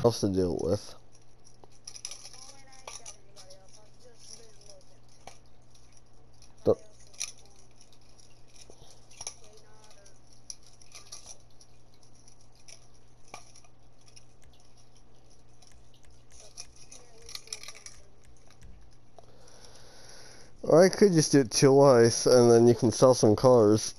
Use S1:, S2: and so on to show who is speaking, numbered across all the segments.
S1: else to deal with. But or I could just do it twice, and then you can sell some cars.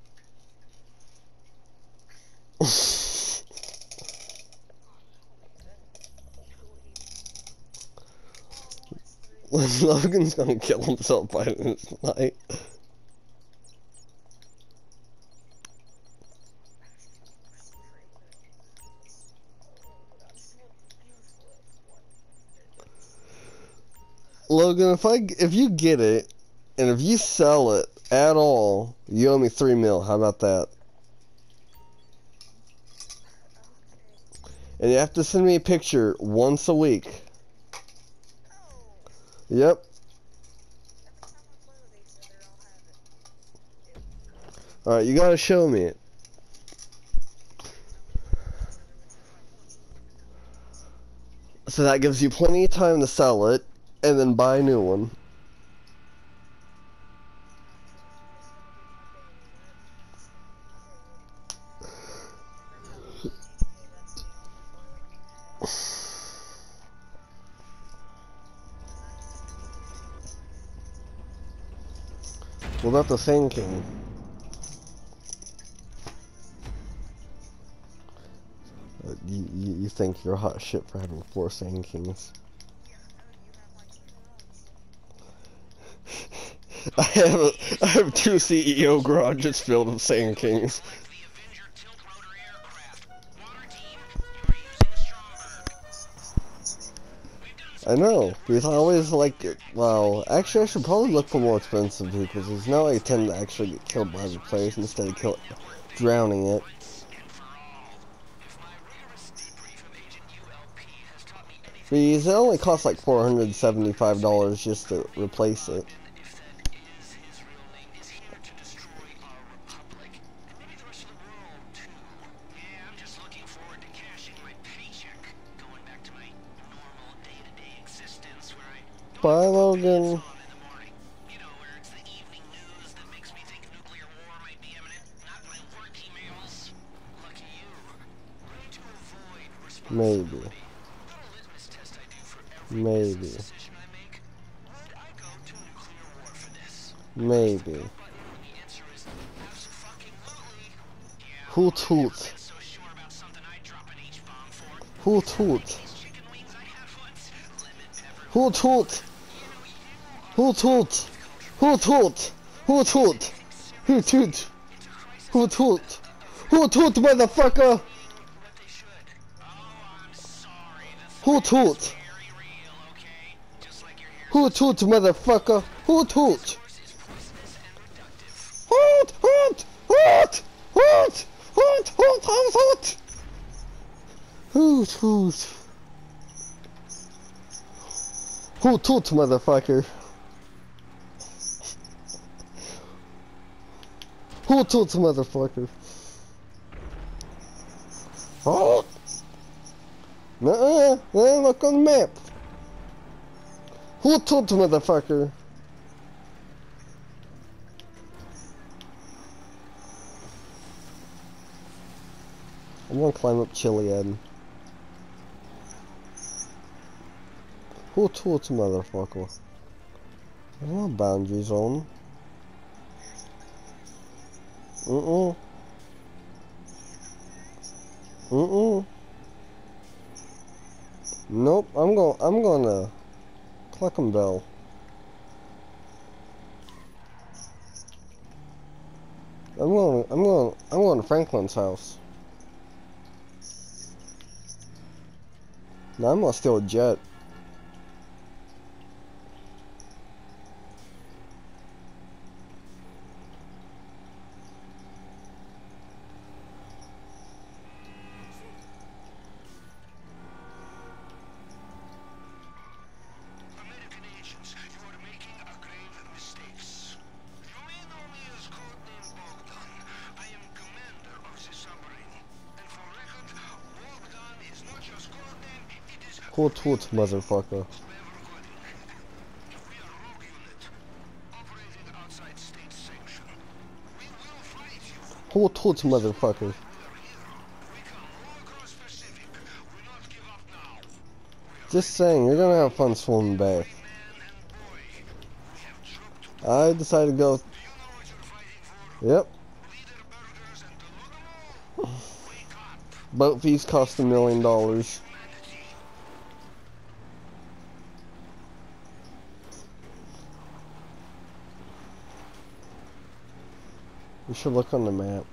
S1: Logan's gonna kill himself by this night. Logan, if you get it, and if you sell it at all, you owe me $3 million. How about that? And you have to send me a picture once a week. Yep. Alright, you gotta show me it. So that gives you plenty of time to sell it, and then buy a new one. What about the Sand King? You think you're hot shit for having 4 Sand Kings. I have 2 CEO garages filled with Sand Kings. I know, because I always liked it. Well, actually I should probably look for more expensive vehicles, because now I tend to actually get killed by other players instead of drowning it. Because it only costs like $475 just to replace it. Bye, Logan. Maybe. Maybe. Maybe. Hoot hoot. Hoot hoot. Hoot hoot. Hoot hoot. Hoot hoot. Hoot hoot. Hoot hoot. Hoot hoot. Hoot hoot, motherfucker. Hoot hoot. Hoot hoot, motherfucker. Hoot hoot. Hoot hoot. Hoot. Hoot. Hoot hoot hoot hoot. Hoot hoot. Hoot hoot, motherfucker. Hoot hoot, motherfucker. Hoot. Nuh-uh. Look on the map. Hoot hoot, motherfucker. I'm gonna climb up Chiliad. Hoot hoot, motherfucker. There's no boundaries on. Nope, I'm gonna Cluckenbell. I'm going to Franklin's house. Now I'm gonna steal a jet. Hoot hoot, motherfucker. Hoot hoot, motherfucker. Just saying, you're gonna have fun swimming back. I decided to go. Yep. Boat fees cost $1 million. You should look on the map.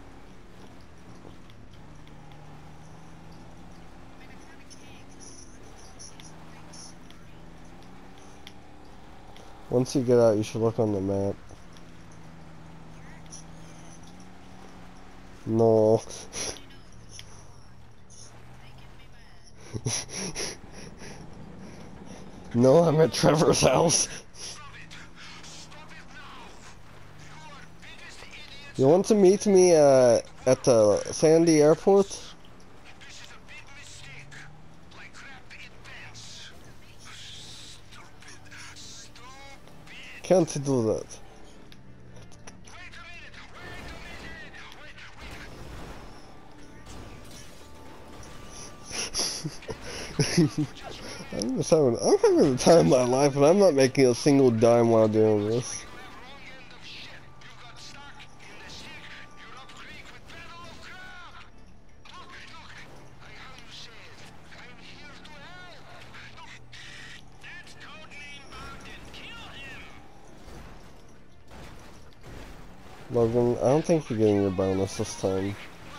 S1: Once you get out, you should look on the map. No. No, I'm at Trevor's house. You want to meet me at the Sandy Airport? Can't do that. I'm having the time of my life, and I'm not making a single dime while doing this. Logan, I don't think you're getting your bonus this time.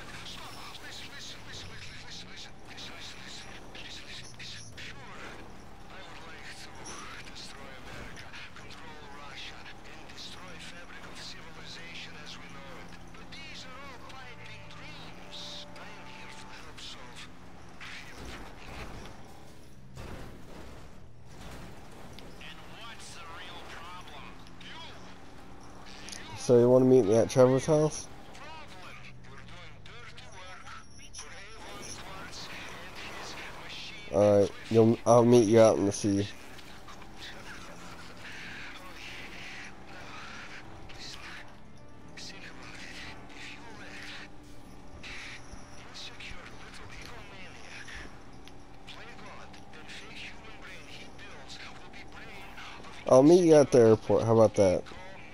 S1: So you want to meet me at Trevor's house? Alright, I'll meet you out in the sea. I'll meet you at the airport, how about that?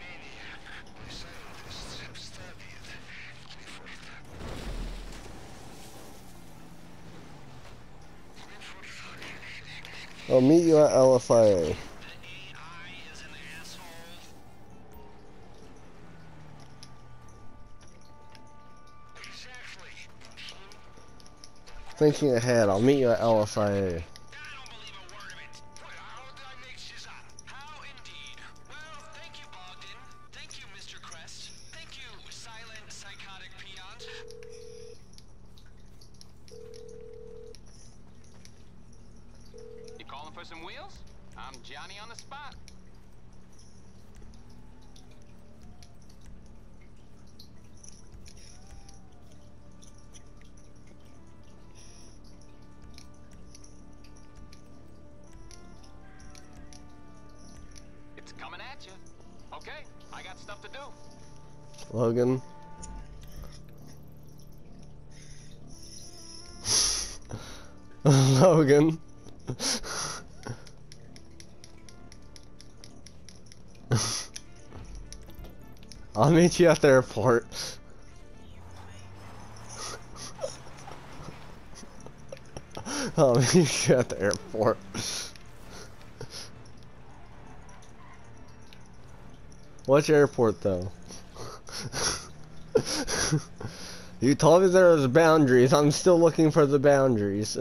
S1: I'll meet you at LFIA. Thinking ahead, I'll meet you at LFIA.
S2: For some wheels? I'm Johnny on the spot. It's coming at you. Okay, I got stuff to do.
S1: Logan. Logan. I'll meet you at the airport. I'll meet you at the airport. Which airport though? You told me there was boundaries. I'm still looking for the boundaries.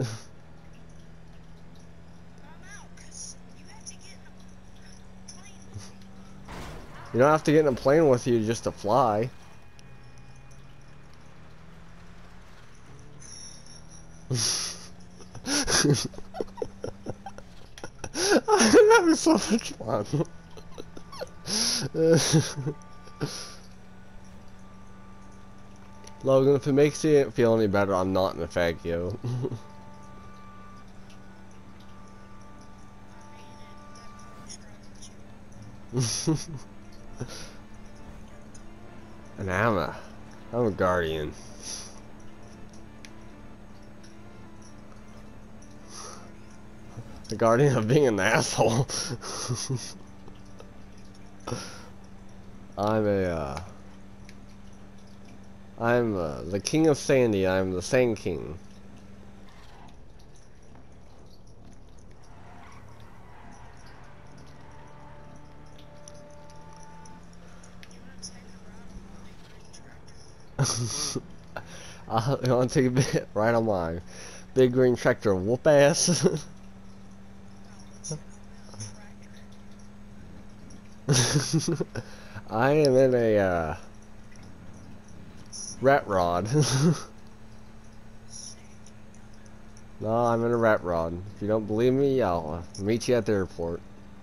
S1: You don't have to get in a plane with you just to fly. I'm having so much fun. Logan, if it makes you feel any better, I'm not in a fag yo. And I'm a guardian. The guardian of being an asshole. I'm the king of Sandy. I'm the Sand King. You wanna take a bit? Right on mine. Big green tractor, whoop ass. I am in a rat rod. No, I'm in a rat rod. If you don't believe me, I'll meet you at the airport.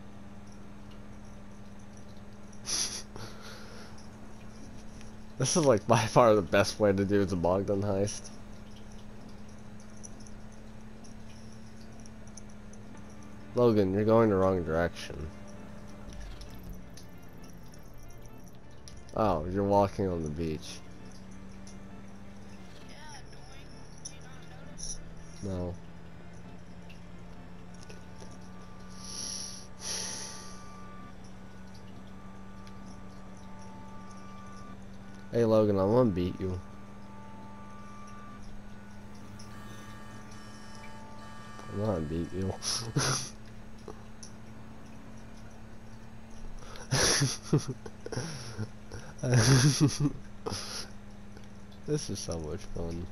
S1: This is like by far the best way to do the Bogdan heist. Logan, you're going the wrong direction. Oh, you're walking on the beach. No. Hey Logan, I'm gonna beat you. I'm gonna beat you. This is so much fun.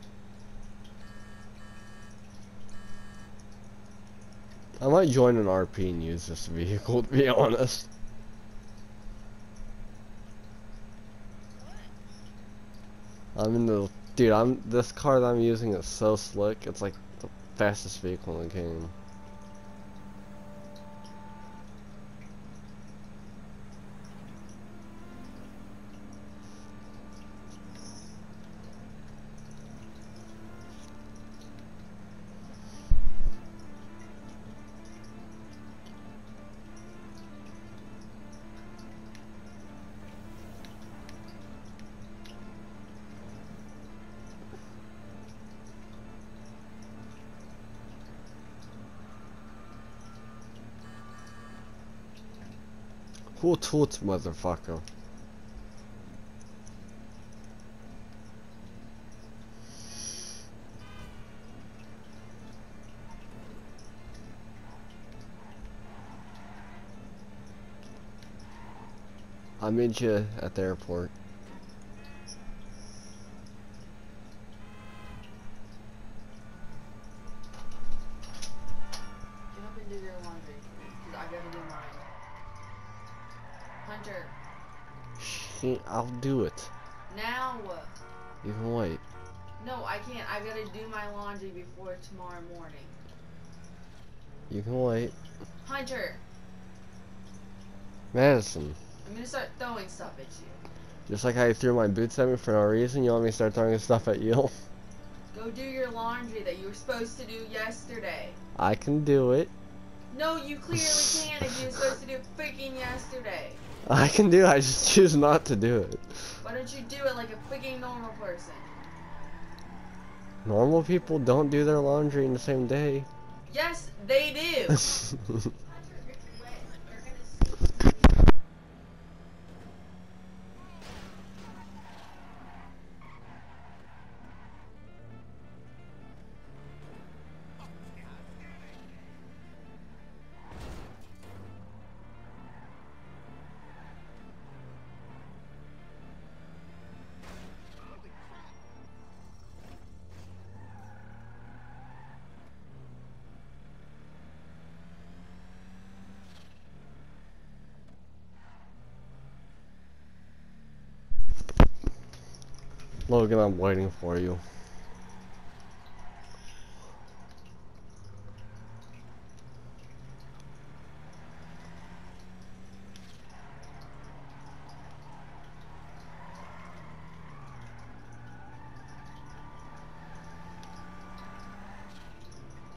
S1: I might join an RP and use this vehicle, to be honest. Dude, this car that I'm using is so slick. It's like the fastest vehicle in the game. Who toots, motherfucker? I'll meet you at the airport.
S3: Get up and do your laundry, 'cause I gotta do mine. Hunter.
S1: I'll do it.
S3: Now.
S1: You can wait.
S3: No, I can't. I gotta do my laundry before tomorrow morning.
S1: You can wait.
S3: Hunter.
S1: Madison.
S3: I'm gonna start throwing stuff at you.
S1: Just like how you threw my boots at me for no reason, you want me to start throwing stuff at you?
S3: Go do your laundry that you were supposed to do yesterday.
S1: I can do it.
S3: No, you clearly can if you were supposed to do it freaking yesterday.
S1: I can do it, I just choose not to do it.
S3: Why don't you do it like a freaking normal person?
S1: Normal people don't do their laundry in the same day.
S3: Yes, they do.
S1: Logan, I'm waiting for you.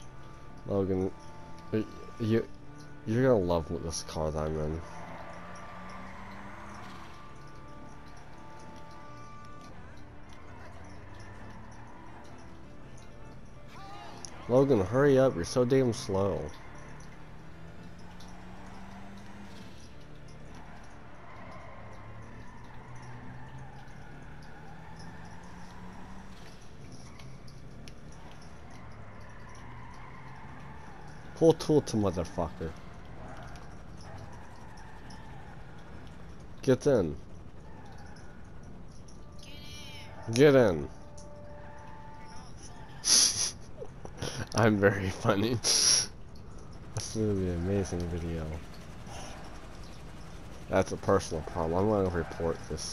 S1: Logan, you're gonna love this car that I'm in. Logan, hurry up, you're so damn slow. Pull tool to motherfucker. Get in. Get in. I'm very funny. This is gonna be an amazing video. That's a personal problem. I'm gonna report this.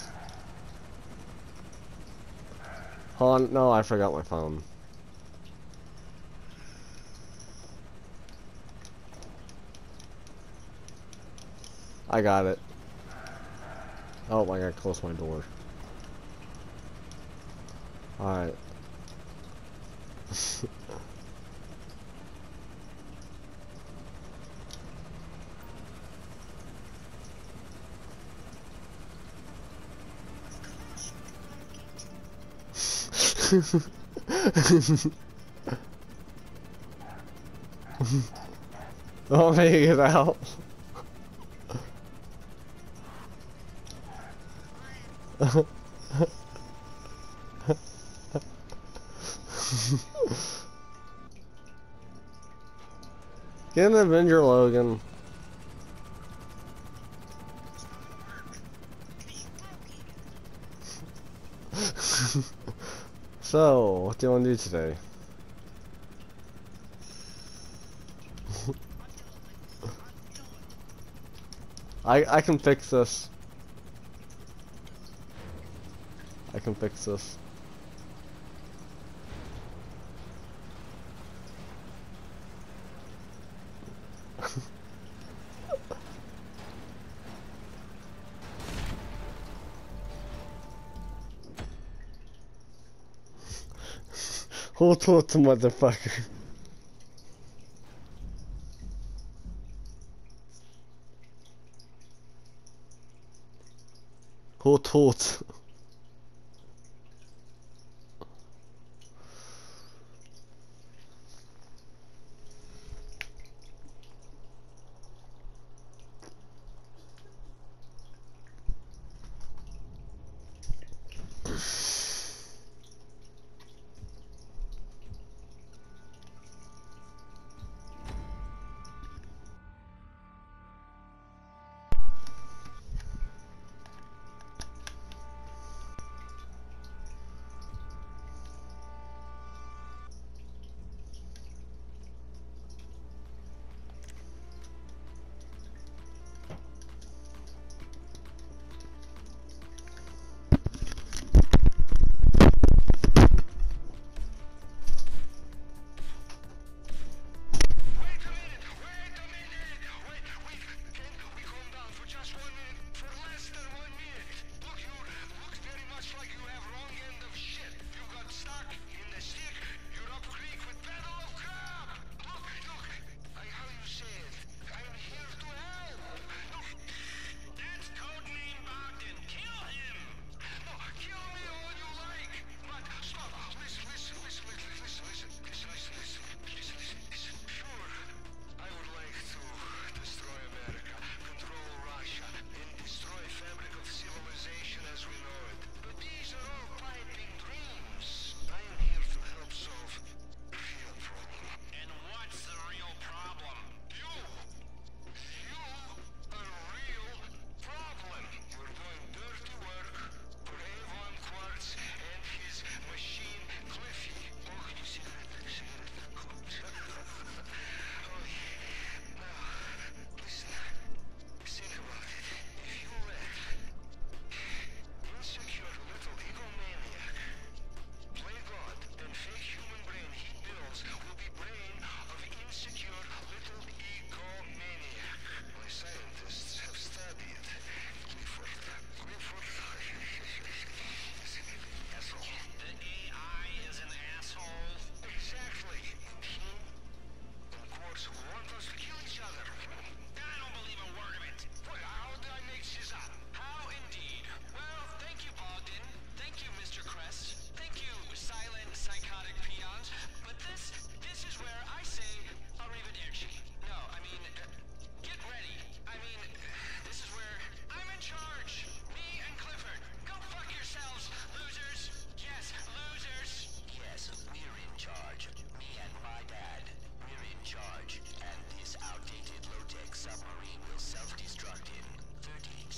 S1: Hold on, no, I forgot my phone. I got it. Oh, I gotta close my door. Alright. I'll make it out. Get an Avenger, Logan. So, what do you want to do today? I can fix this. I can fix this. Hold on, motherfucker. Hold.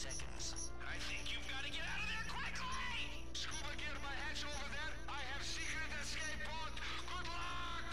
S4: seconds. I think you've got to get out of there quickly! Scuba gear my hatch over there. I have secret escape pod. Good luck!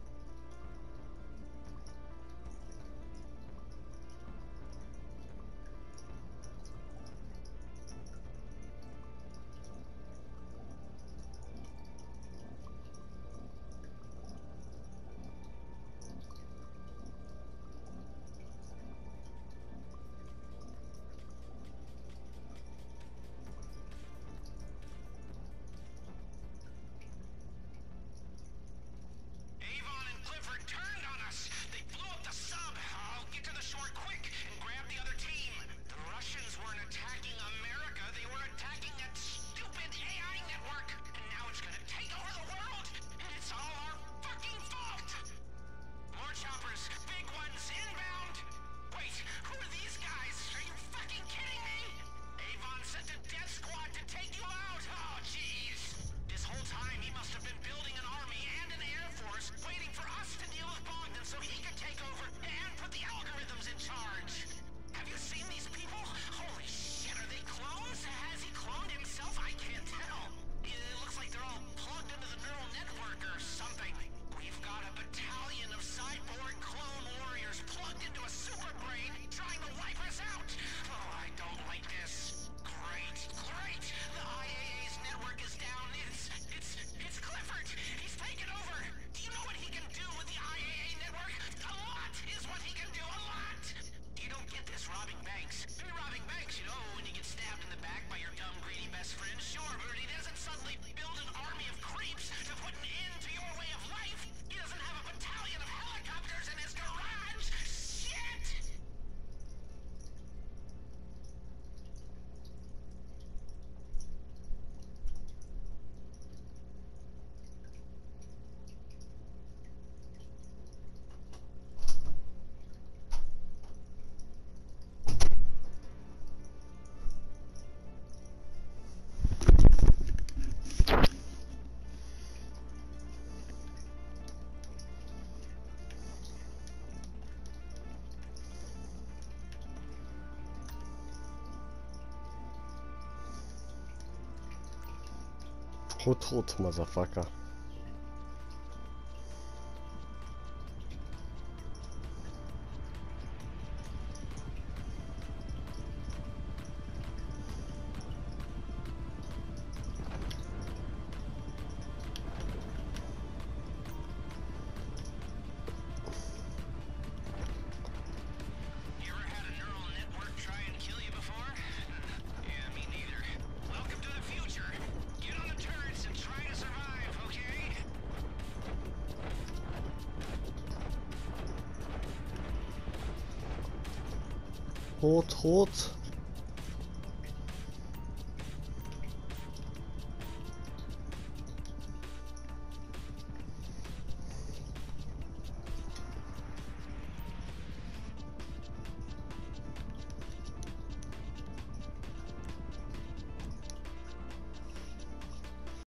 S4: Avon and Clifford turned on us. They blew up the sub. I'll get to the shore quick and grab the other team. The Russians weren't attacking America. They were attacking that stupid AI network. And now it's gonna take over the world. And it's all our fucking fault. More choppers. Big ones inbound. Wait, who are these guys? Are you fucking kidding me? Avon sent a death squad to take you out. Oh, jeez. This whole time he must have been building an army and an air force, waiting for us to deal with Bogdan so he could take over and put the algorithms in charge. Have you seen these people? Holy shit, are they clones? Has he cloned himself? I can't tell. It looks like they're all plugged into the neural network or something. We've got a battalion of cyborg clone warriors plugged into a super brain trying to wipe us out. Oh, I don't like this. Great, great. The IAA's network is down. It's Clifford. He's taken over. Do you know what he can do with the IAA network? A lot is what he can do. A lot. You don't get this robbing banks. Maybe robbing banks, you know, when you get stabbed in the back by your dumb, greedy best friend. Sure, but he doesn't suddenly build an army of creeps to put an end to your way of life. He doesn't have a battalion of helicopters in his garage. Shit!
S1: Hoot, motherfucker.
S4: You ever had a neural network try and kill you before? Yeah, me neither. Welcome to the future. Get on the turrets and try to survive, okay?
S1: Hoot.